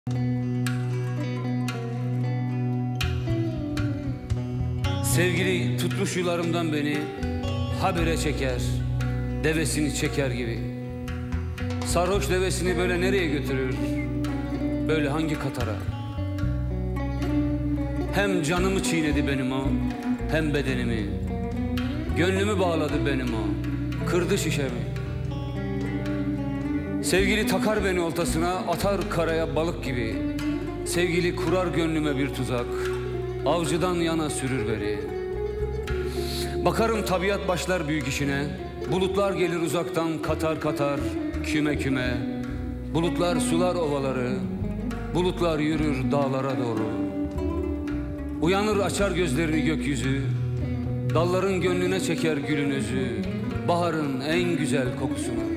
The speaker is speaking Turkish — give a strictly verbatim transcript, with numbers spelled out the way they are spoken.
Sevgili tutmuş yularımdan beni habire çeker, devesini çeker gibi. Sarhoş devesini böyle nereye götürür? Böyle hangi katara? Hem canımı çiğnedi benim o, hem bedenimi. Gönlümü bağladı benim o, kırdı şişemi. Sevgili takar beni oltasına, atar karaya balık gibi. Sevgili kurar gönlüme bir tuzak, avcıdan yana sürür beni. Bakarım tabiat başlar büyük işine, bulutlar gelir uzaktan katar katar, küme küme. Bulutlar sular ovaları, bulutlar yürür dağlara doğru. Uyanır açar gözlerini gökyüzü, dalların gönlüne çeker gülün özü, baharın en güzel kokusunu.